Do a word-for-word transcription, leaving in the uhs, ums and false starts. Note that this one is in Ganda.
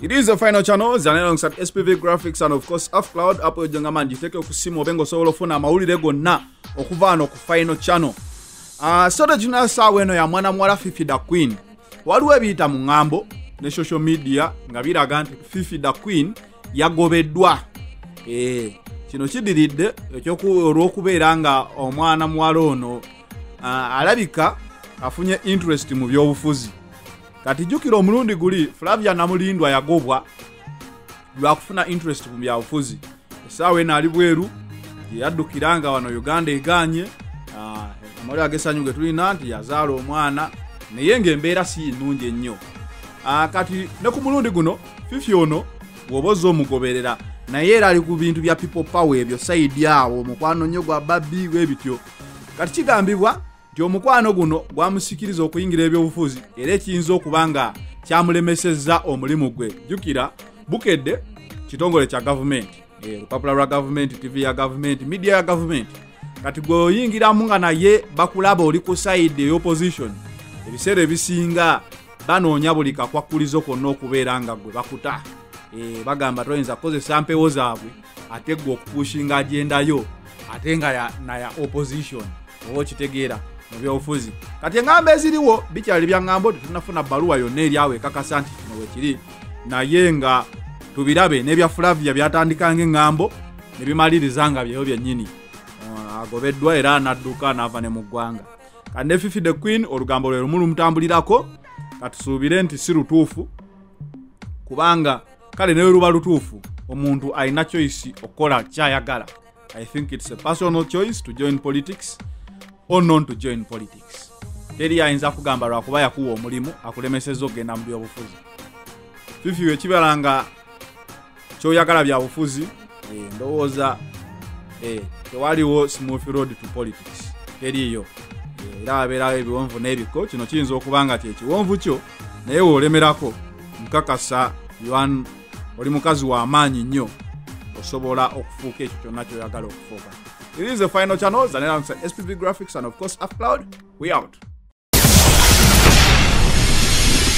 It is the final channel, Zane alongside S P V Graphics and of course Afcloud. Apo jonga manji teke okusimu obengo solo funa mawulire gonna okuvano ku final channel. Ah, uh, soda juna sawe no ya mwana mwala Fifi da Queen. Waliwo ebiyita mu ngambo ne social media nga biraga nti Fifi da Queen yagobeddwa. Eh, kino kidiridde ekyokubeera nga omwana mwala ono uh, alabika afunye interest mu byobufuzi. Kati jukira omulundi guli Flavia Namulindwa yagobwa lwakufuna interest mu byabufuzi. Esawe nali bweru yaddukiranga wano Uganda eganye ah amali agesanyuge tulina nti yazaala omwana naye ng'embeera si nnungi ennyo. Ah kati ne ku mulundi guno Fifi ono bwobozo omugoberera naye era ali ku bintu bya people power ebyo side yawo mukwano nnyo gwa babbi webityo. Kati kigambibwa nti omukwano guno gwamusikiriza okuyingira ebyobufuzi era ekiyinza okubanga kyamulemesezza omulimu gwe. Jukira bukedde kitongole kya government, eh lupapula lwa government, T V ya government, media ya government. Kati goyingiramu nga naye bakulaba oli ku side y'opposition. Ebiseera ebisinga banoonya buli kakwakulizo konna okubeera nga gwe bakuta. Eh bagamba toyinza kukozesa mpewo zaabwe ate gwe okupushinga agenda yo ate nga ya na ya opposition. Owo kitegeera mu byobufuzi. Kati engambo eziriwo bikyali bya ngambo tunafuna baluwa yonna eri awe kakasa nti kino wekiri naye nga tubirabe nebya Flavia byatandika ng'engambo ne bimaliriza nga byeyo byennyini. Uh, agobeddwa era nadduka n'ava ne mu ggwanga. Kandi Fifi the Queen olugambo lwe lumu lumutambulirako katusuubire nti si lutuufu kubanga kale ne luba lutuufu omuntu alina choice okola kyayagala. I think it's a personal choice to join politics or not to join politics. Teri ayinza kugamba lwakuba yakuwa omulimu akulemesezza ogenda mu byobufuzi. Fifi we kibalanga kyoyagala bya bufuzi eh ndowooza eh tewaliwo smooth road to politics. Teriyo era abeera ebiwonvu n'ebiko kino kiyinza okubanga kye kiwonvu kyo naye wolemerako mukakasa yuan oli mukazi wa amaanyi nnyo osobola okufuuka ekyo kyonna kyoyagala okufuuka. It is the final channel, Zanera S P V Graphics and of course Afcloud. We out.